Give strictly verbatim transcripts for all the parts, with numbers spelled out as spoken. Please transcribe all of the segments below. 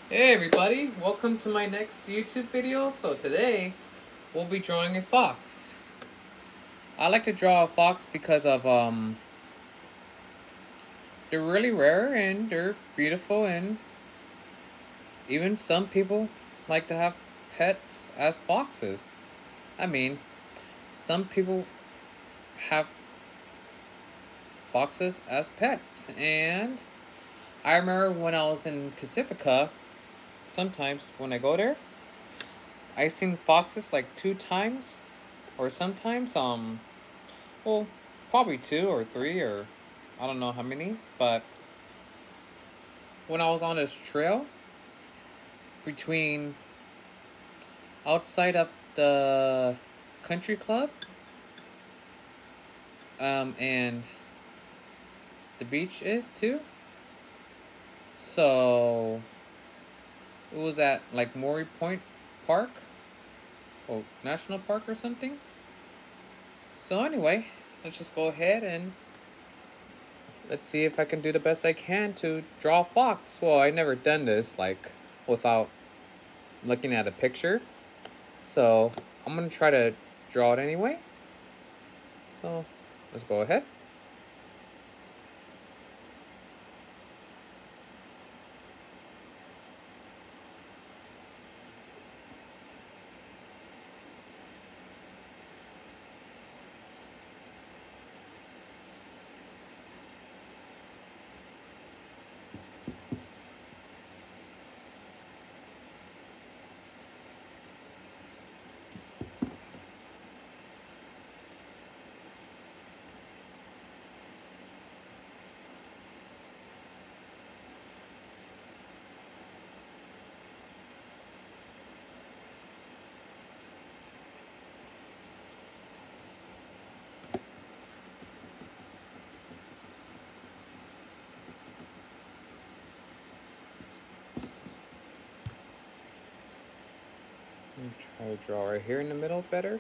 Hey everybody, welcome to my next YouTube video. So today, we'll be drawing a fox. I like to draw a fox because of, um, they're really rare and they're beautiful, and even some people like to have pets as foxes. I mean, some people have foxes as pets, and I remember when I was in Pacifica, sometimes when I go there, I seen foxes like two times, or sometimes, um, well, probably two or three, or I don't know how many, but when I was on this trail between outside of the country club um, and the beach is too. So it was at like Maury Point Park, or National Park or something. So anyway, let's just go ahead and let's see if I can do the best I can to draw a fox. Well, I never done this like without looking at a picture. So I'm going to try to draw it anyway. So let's go ahead. Try to draw right here in the middle better.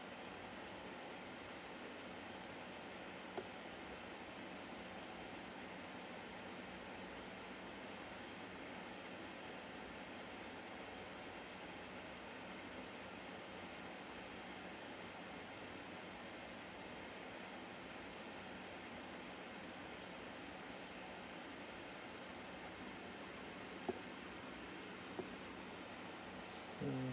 Hmm.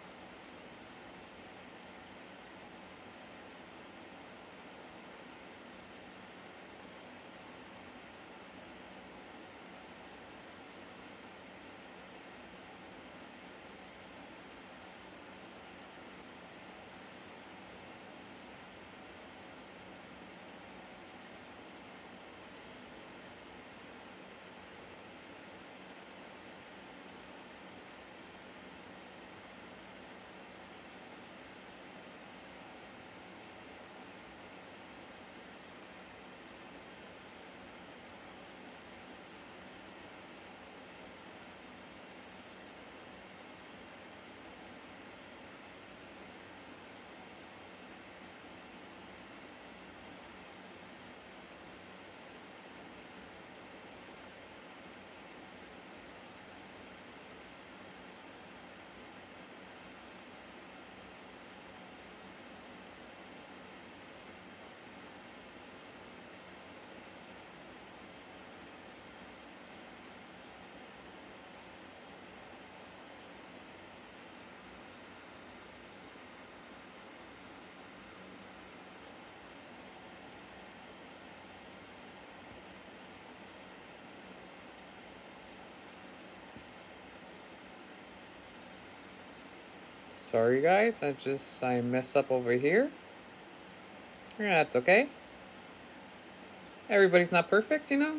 Sorry guys, I just I messed up over here. Yeah, that's okay. Everybody's not perfect, you know.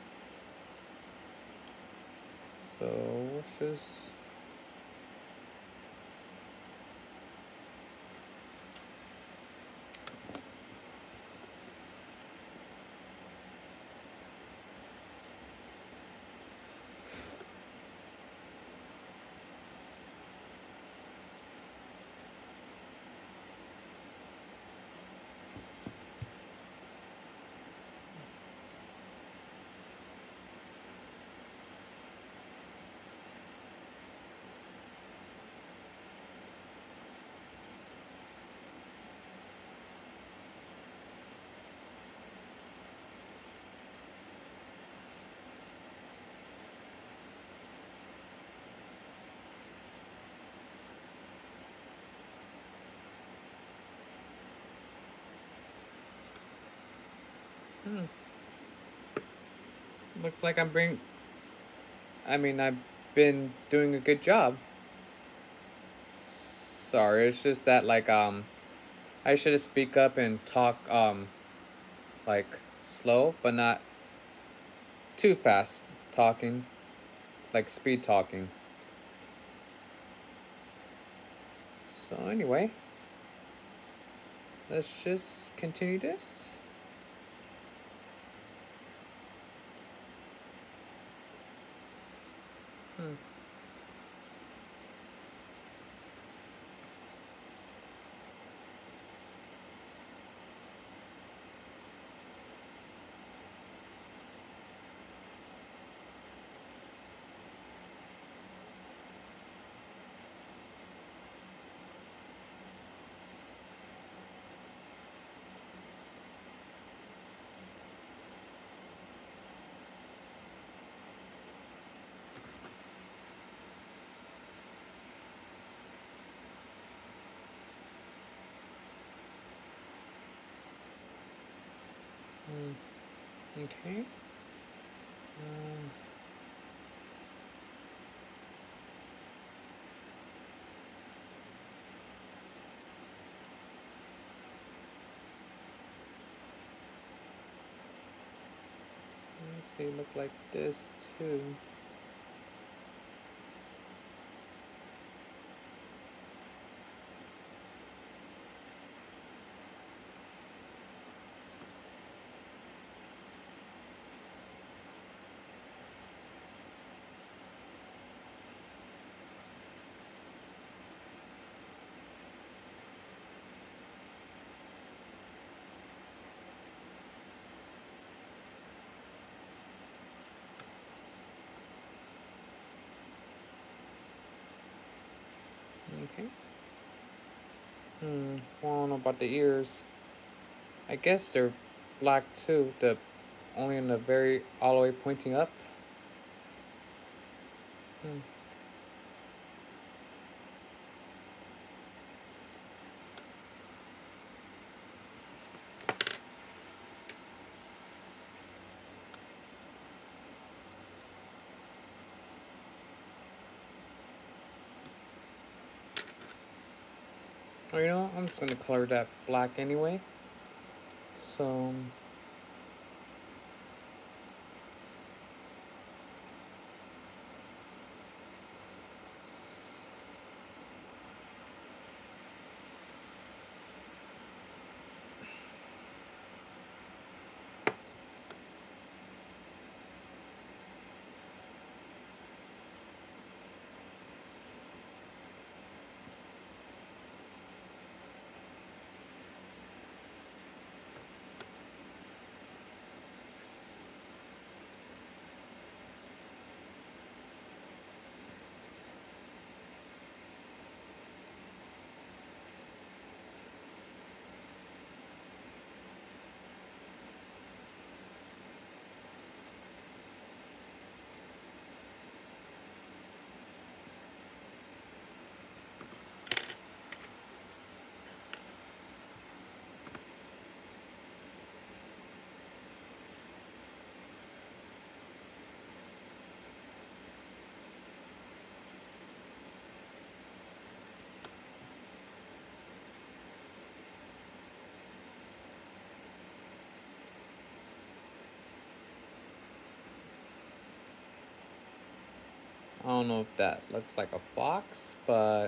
So let's just. Hmm. Looks like I'm bring. I mean, I've been doing a good job. Sorry, it's just that like um, I should speak up and talk um, like slow, but not too fast talking, like speed talking. So anyway, let's just continue this. Hmm. Hmm. Okay. Um, let me see. Look like this too. Okay. Hmm. Well, I don't know about the ears. I guess they're black too. The only in the very all the way pointing up. Hmm. Oh, you know what? I'm just gonna color that black anyway. So I don't know if that looks like a fox, but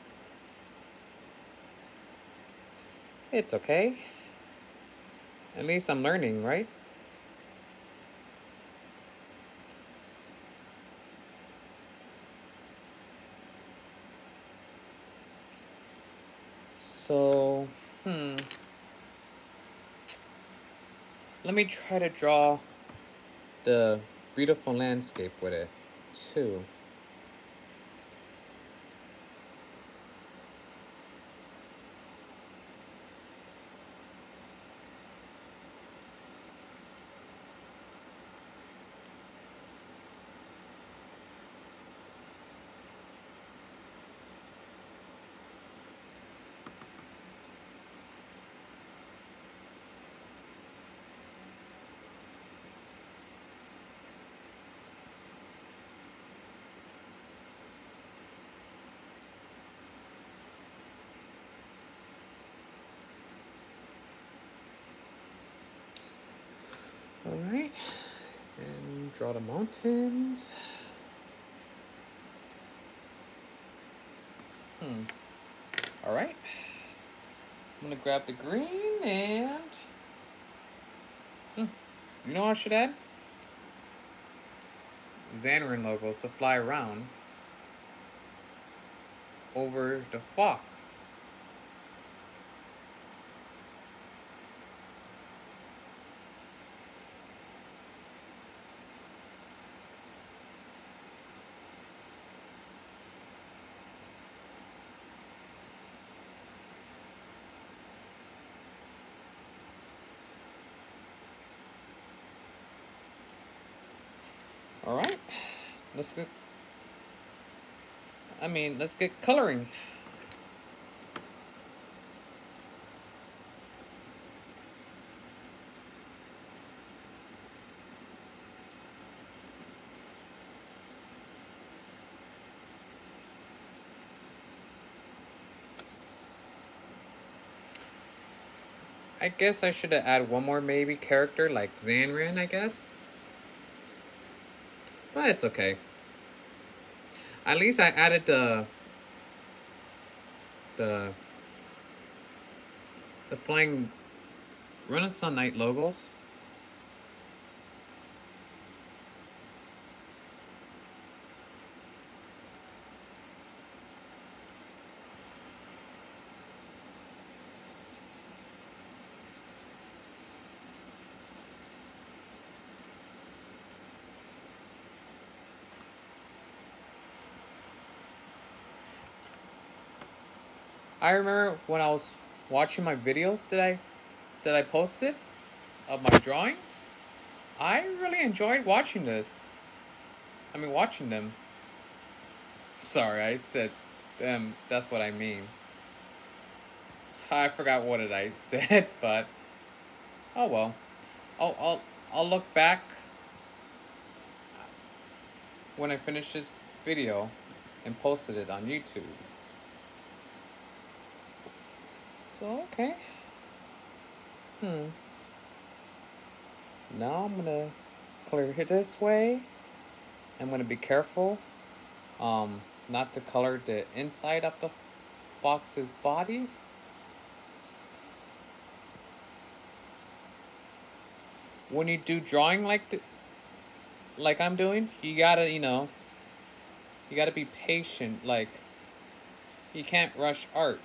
it's okay. At least I'm learning, right? So, hmm. Let me try to draw the beautiful landscape with it, too. Draw the mountains. Hmm. Alright. I'm gonna grab the green and... Hmm. You know what I should add? Xanran logos to fly around over the fox. Alright, let's get, I mean, let's get coloring. I guess I should have added one more maybe character like Xanran, I guess. But it's okay. At least I added the the the flying Renaissance Knight logos. I remember when I was watching my videos that I that I posted of my drawings. I really enjoyed watching this. I mean, watching them. Sorry, I said them. That's what I mean. I forgot what it I said, but oh well. I'll I'll I'll look back when I finish this video and posted it on YouTube. So okay. Hmm. Now I'm gonna clear it this way. I'm gonna be careful, um, not to color the inside of the fox's body. When you do drawing like the, like I'm doing, you gotta, you know, you gotta be patient. Like, you can't rush art.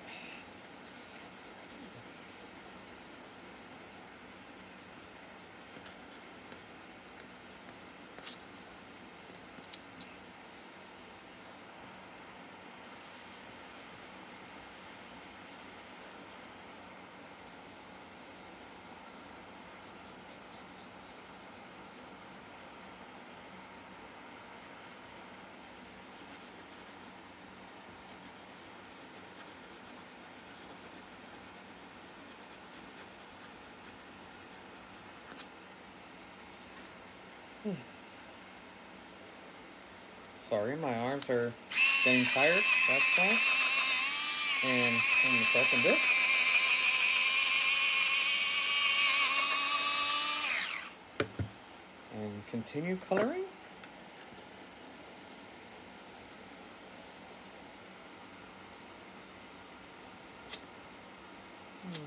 Sorry, my arms are getting tired, that's why. And I'm gonna sharpen this. And continue coloring. Hmm.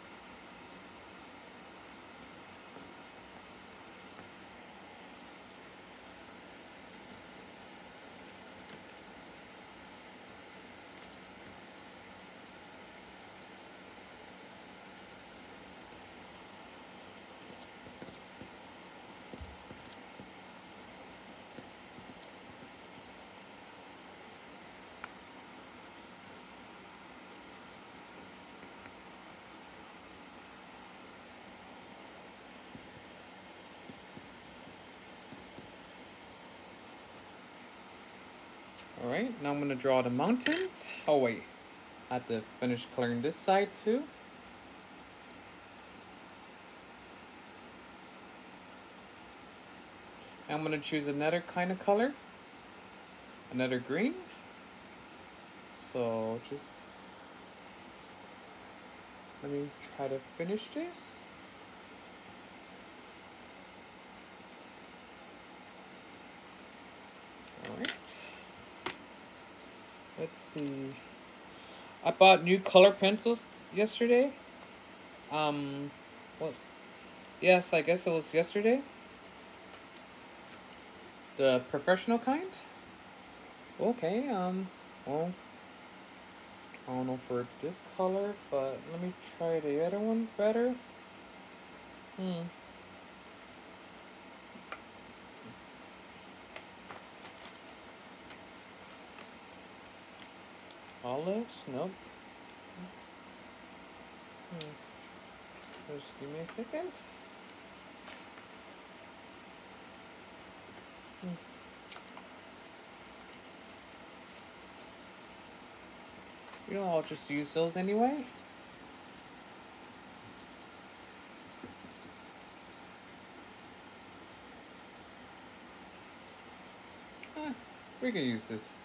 Alright, now I'm going to draw the mountains. Oh wait, I have to finish coloring this side too. I'm going to choose another kind of color. Another green. So just let me try to finish this. let's see. I bought new color pencils yesterday. Um, well, yes, I guess it was yesterday. The professional kind. Okay, um, well, I don't know for this color, but let me try the other one better. Hmm. Olives? Nope. Hmm. Just give me a second. Hmm. You know, I'll just use those anyway. Huh, we can use this.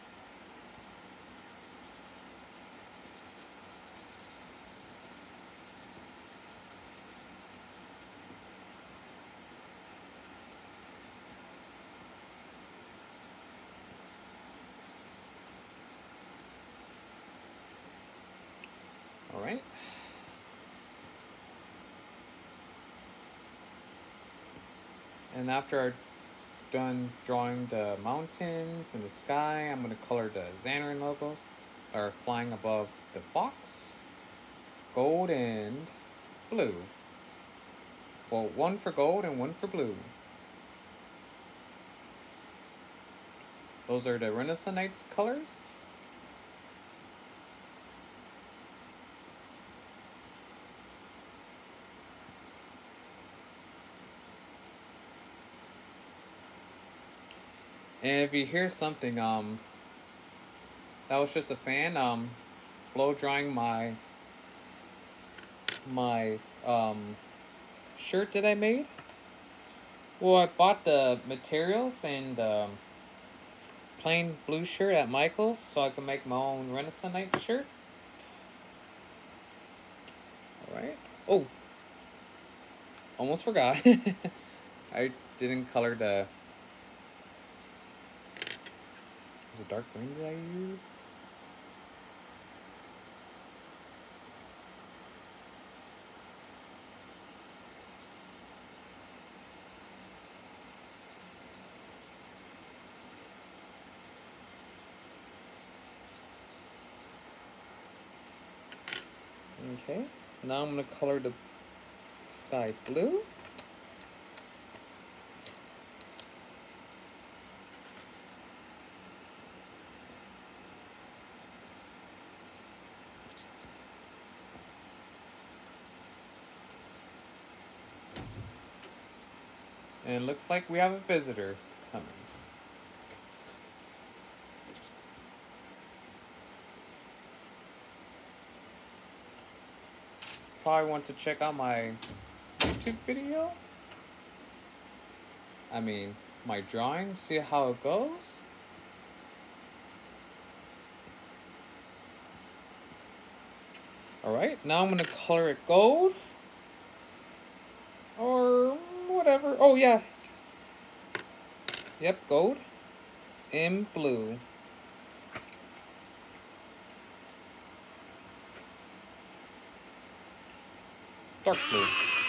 Alright. And after I'm done drawing the mountains and the sky, I'm going to color the Xanarine logos that are flying above the box. Gold and blue. Well, one for gold and one for blue. Those are the Renaissance colors. And if you hear something, um, that was just a fan, um, blow drying my, my, um, shirt that I made. Well, I bought the materials and the um, plain blue shirt at Michael's so I can make my own Renaissance shirt. Alright. Oh. Almost forgot. I didn't color the... Was it dark green that I use? Okay. Now I'm going to color the sky blue. And it looks like we have a visitor coming. Probably want to check out my YouTube video. I mean, my drawing, see how it goes. Alright, now I'm going to color it gold. Or whatever. Oh, yeah. Yep, gold and blue. Dark blue.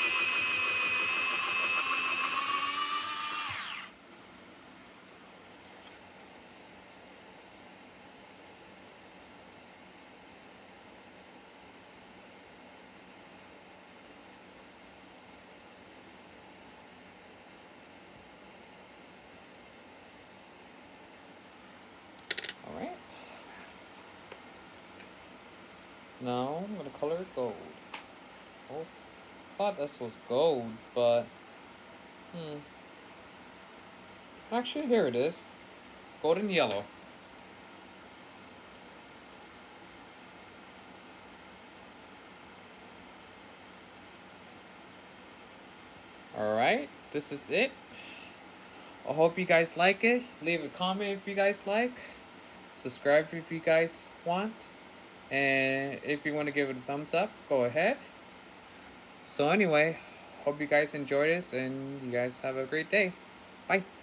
Alright. Now I'm gonna color it gold. Oh, I thought this was gold, but hmm. Actually, here it is. Golden yellow. Alright, this is it. I hope you guys like it. Leave a comment if you guys like. Subscribe if you guys want. And if you want to give it a thumbs up, go ahead. So anyway, hope you guys enjoyed this and you guys have a great day. Bye.